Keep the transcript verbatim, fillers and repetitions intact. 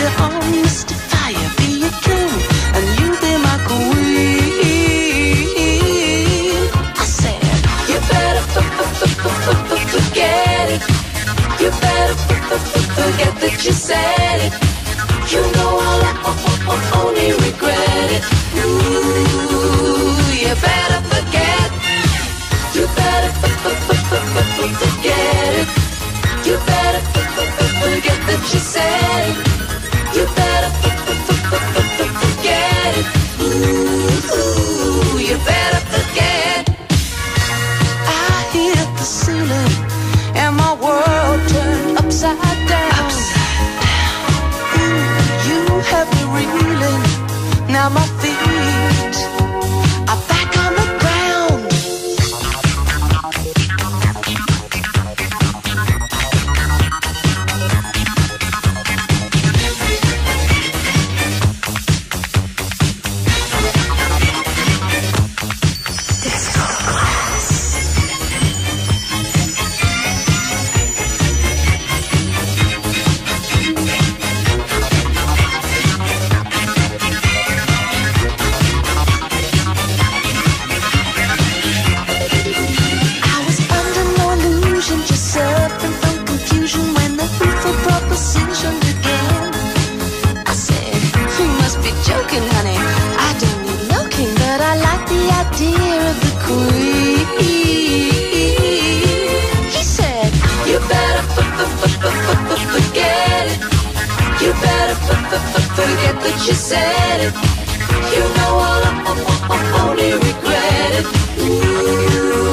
your own Mister Fire, be a king, and you be my queen. I said, you better forget it. You better forget that you said it. You know I'll only regret it. Ooh, you better forget. You better forget it. You better forget that you said it. You better forget it. Ooh, you better forget. I hit the ceiling and my world turned upside down. Upside down. Ooh, you have me reeling. Now my feet are back on the ground. Joking, honey, I don't need looking, but I like the idea of the queen. He said, you better forget it. You better forget that you said it. You know I'll only regret it. Ooh.